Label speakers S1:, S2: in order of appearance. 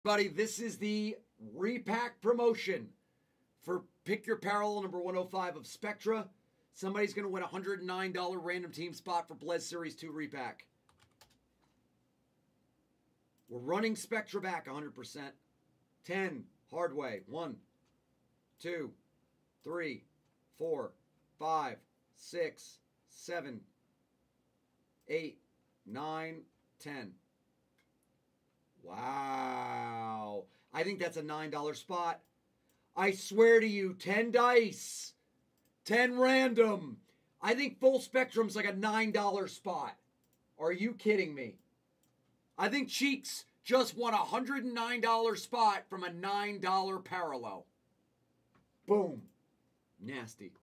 S1: Buddy, this is the repack promotion for Pick Your Parallel number 105 of Spectra. Somebody's going to win a $109 random team spot for Blez Series 2 repack. We're running Spectra back 100%. 10, hard way. 1, 2, 3, 4, 5, 6, 7, 8, 9, 10. Wow. I think that's a $9 spot. I swear to you, 10 dice. 10 random. I think full spectrum's like a $9 spot. Are you kidding me? I think Cheeks just won a $109 spot from a $9 parallel. Boom. Nasty.